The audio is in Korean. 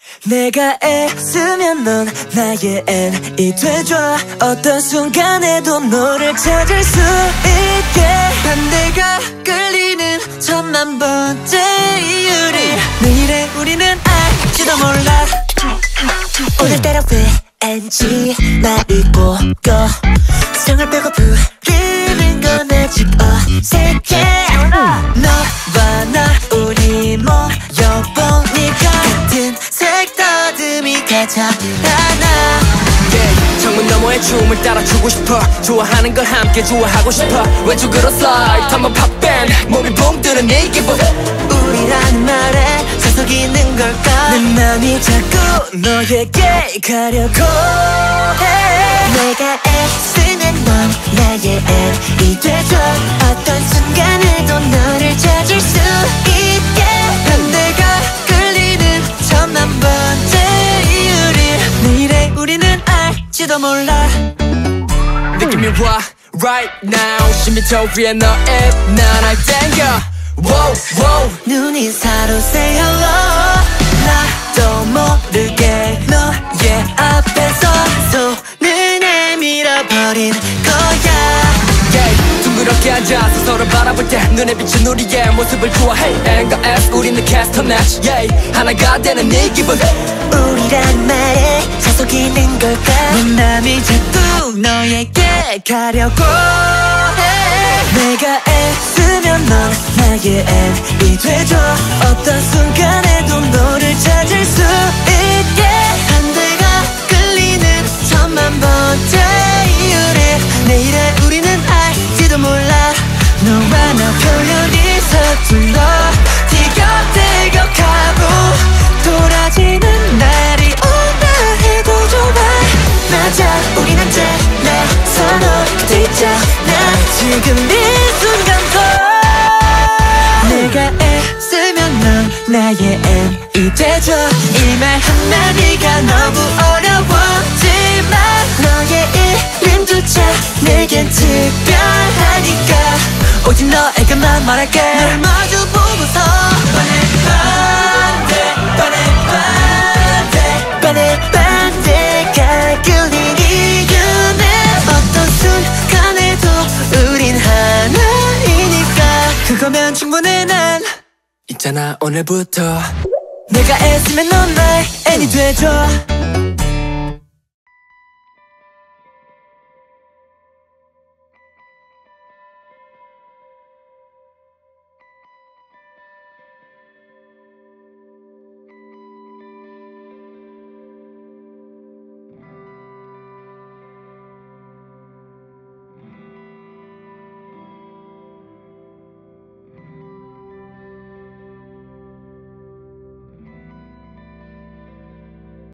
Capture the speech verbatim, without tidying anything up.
내가 애쓰면 넌 나의 N이 돼줘. 어떤 순간에도 너를 찾을 수 있게. 반대가 끌리는 천만 번째 이유를 내일의 우리는 알지도 몰라. 오늘따라 왠지 나를 보고 성을 빼고 부르는 건 아직 어색해. 너와 나 우리 모여보니까 같은 색다듬이 가장 하나. yeah, 창문 너머의 춤을 따라추고 싶어. 좋아하는 걸 함께 좋아하고 싶어. 왼쪽으로 slide 한번 팝밴 몸이 붕 뜨는 이 기분. 우리라는 말에 사석 있는 걸까. 내 맘이 자꾸 너에게 가려고 해. 내가 애쓰면 넌 나의 N이 돼줘. 어떤 순간에도 너를 찾을 수 있게. 반대가 끌리는 천만 번째 이유를 내일의 우리는 알지도 몰라. 느낌이 와 right now. 십 미터 위에 너의 나날 땡겨. wow, wow. 눈이 사로 say hello. 나도 모르게 너의 앞에서 손을 내밀어 버린 거야. yeah, 둥그렇게 앉아서 서로 바라볼 때 눈에 비친 우리의 모습을 좋아해. N과 S 우리는 캐스터 매치 yeah, 하나가 되는 이 기분. 우리란 말에 자석 있는 걸까. 내 맘이 자꾸 너에게 가려고 해. 내가 애쓰면 넌 나의 N이 돼줘. 어떤 순간에도 너를 찾을 수 있게. 반대가 끌리는 천만 번째 이유를 내일의 우리는 알지도 몰라. 너와 나 표현이 서툴러 티격태격하고 돌아지는 날이 온다 해도 좋아. 맞아 우리는 쟤네 서로 곁에 있잖아. 지금 이 순간도 내가 애쓰면 넌 나의 N이 돼줘. 이 말 한마디가 너무 어려웠지만 너의 이름조차 내겐 특별하니까 오직 너에게만 말할게. 널 마주 보고서 반해 반대 반해 반대 반해 반대가 끌린 이유는 어떤 순간에도 우린 하나이니까. 그거면 충분해. 난 있잖아 오늘부터 내가 애쓰면 넌 나의 N이 돼줘.